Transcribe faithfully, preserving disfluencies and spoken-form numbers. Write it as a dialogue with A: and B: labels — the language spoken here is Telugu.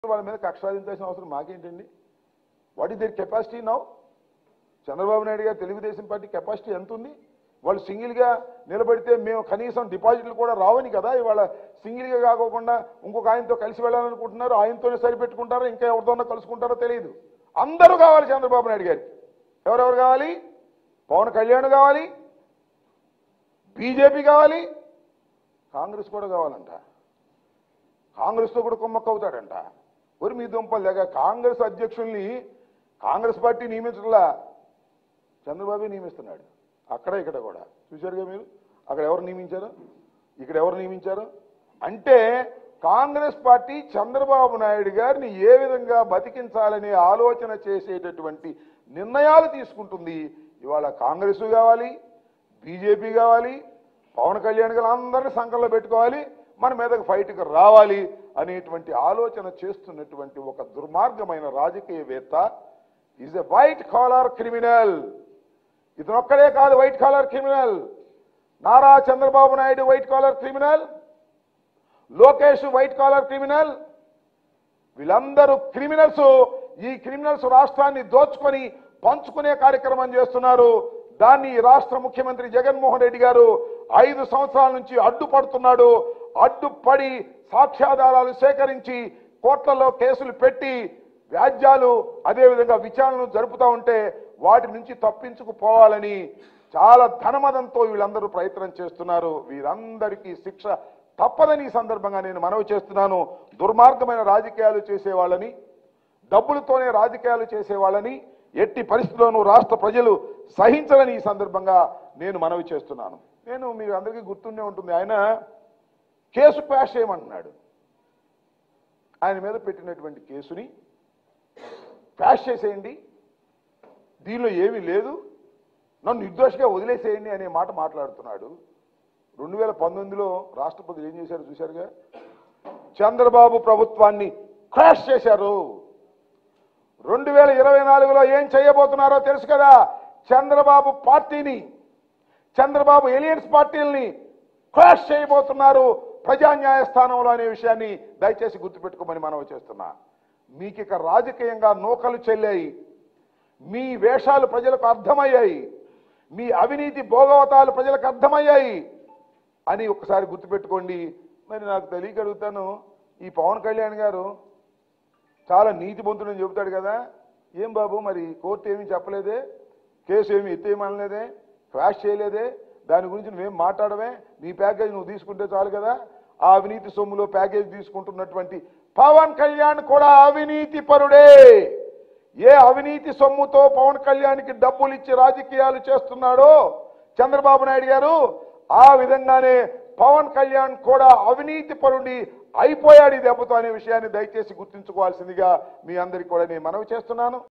A: వాళ్ళ మీద కక్ష సాధించాల్సిన అవసరం మాకేంటండి? What is there capacity now? Chandrababu Naidu garu Telugu Desam party capacity ఎంత ఉంది? వాళ్ళు సింగిల్గా నిలబడితే మేము కనీసం డిపాజిట్లు కూడా రావని కదా ఇవాళ సింగిల్గా కాకోకుండా ఇంకొక ఆయనతో కలిసి వెళ్ళాలనుకుంటున్నారు. ఆయనతోనే సరిపెట్టుకుంటారో ఇంకా ఎవరితోనో కలుసుకుంటారో తెలియదు. అందరూ కావాలి చంద్రబాబు నాయుడు గారికి. ఎవరెవరు కావాలి? పవన్ కళ్యాణ్ కావాలి, బీజేపీ కావాలి, కాంగ్రెస్ కూడా కావాలంట. కాంగ్రెస్తో కూడా కుమ్మక్కవుతాడంట. మరి మీ దుంపలు లేక కాంగ్రెస్ అధ్యక్షుల్ని కాంగ్రెస్ పార్టీ నియమించట్లా, చంద్రబాబు నియమిస్తున్నాడు. అక్కడ ఇక్కడ కూడా చూశారుగా మీరు. అక్కడ ఎవరు నియమించారు, ఇక్కడ ఎవరు నియమించారు? అంటే కాంగ్రెస్ పార్టీ చంద్రబాబు నాయుడు గారిని ఏ విధంగా బతికించాలనే ఆలోచన చేసేటటువంటి నిర్ణయాలు తీసుకుంటుంది. ఇవాళ కాంగ్రెస్ కావాలి, బీజేపీ కావాలి, పవన్ కళ్యాణ్ గారు అందరినీ సంకల్లో పెట్టుకోవాలి, మన మీదకి ఫైట్కి రావాలి అనేటువంటి ఆలోచన చేస్తున్నటువంటి ఒక దుర్మార్గమైన రాజకీయవేత్త is a white collar criminal. ఇతనొక్కడే కాదు white collar criminal. Nara Chandrababu Naidu white collar criminal, Lokesh white collar criminal. వీళ్ళందరూ క్రిమినల్స్. ఈ క్రిమినల్స్ రాష్ట్రాన్ని దోచుకొని పంచుకునే కార్యక్రమం చేస్తున్నారు. దాన్ని రాష్ట్ర ముఖ్యమంత్రి జగన్మోహన్ రెడ్డి గారు ఐదు సంవత్సరాల నుంచి అడ్డుపడుతున్నాడు. అడ్డుపడి సాక్ష్యాధారాలు సేకరించి కోర్టులలో కేసులు పెట్టి వ్యాజ్యాలు అదేవిధంగా విచారణలు జరుపుతూ ఉంటే వాటి నుంచి తప్పించుకుపోవాలని చాలా ధనమదంతో వీళ్ళందరూ ప్రయత్నం చేస్తున్నారు. వీరందరికీ శిక్ష తప్పదని ఈ సందర్భంగా నేను మనవి చేస్తున్నాను. దుర్మార్గమైన రాజకీయాలు చేసేవాళ్ళని, డబ్బులతోనే రాజకీయాలు చేసేవాళ్ళని ఎట్టి పరిస్థితుల్లోనూ రాష్ట్ర ప్రజలు సహించాలని ఈ సందర్భంగా నేను మనవి చేస్తున్నాను. నేను మీకు అందరికీ గుర్తుండే ఉంటుంది, ఆయన కేసు క్వాష్ చేయమంటున్నాడు. ఆయన మీద పెట్టినటువంటి కేసుని క్వాష్ చేసేయండి, దీనిలో ఏమీ లేదు, నన్ను నిర్దోషిగా వదిలేసేయండి అనే మాట మాట్లాడుతున్నాడు. రెండు వేల పంతొమ్మిదిలో రాష్ట్రపతి ఏం చేశారు చూశారుగా, చంద్రబాబు ప్రభుత్వాన్ని క్రాష్ చేశారు. రెండు వేల ఇరవై నాలుగులో ఏం చేయబోతున్నారో తెలుసు కదా. చంద్రబాబు పార్టీని, చంద్రబాబు ఎలియన్స్ పార్టీలని క్రాష్ చేయబోతున్నారు ప్రజా న్యాయస్థానంలో అనే విషయాన్ని దయచేసి గుర్తుపెట్టుకోమని మనవి చేస్తున్నా. మీకు ఇక రాజకీయంగా నూకలు చెల్లాయి, మీ వేషాలు ప్రజలకు అర్థమయ్యాయి, మీ అవినీతి భోగవతాలు ప్రజలకు అర్థమయ్యాయి అని ఒకసారి గుర్తుపెట్టుకోండి. మరి నాకు తెలియక అడుగుతాను, ఈ పవన్ కళ్యాణ్ గారు చాలా నీతిమంతుడని చెబుతాడు కదా, ఏం బాబు మరి కోర్టు ఏమీ చెప్పలేదే, కేసు ఏమి ఎత్తేయమనలేదే, క్వాష్ చేయలేదే, దాని గురించి నువ్వేం మాట్లాడమే, నీ ప్యాకేజ్ నువ్వు తీసుకుంటే చాలు కదా. ఆ అవినీతి సొమ్ములో ప్యాకేజ్ తీసుకుంటున్నటువంటి పవన్ కళ్యాణ్ కూడా అవినీతి పరుడే. ఏ అవినీతి సొమ్ముతో పవన్ కళ్యాణ్కి డబ్బులు ఇచ్చి రాజకీయాలు చేస్తున్నాడో చంద్రబాబు నాయుడు గారు, ఆ విధంగానే పవన్ కళ్యాణ్ కూడా అవినీతి పరుడి అయిపోయాడు ఈ దెబ్బతో అనే విషయాన్ని దయచేసి గుర్తుంచుకోవాల్సిందిగా మీ అందరికీ కూడా నేను మనవి చేస్తున్నాను.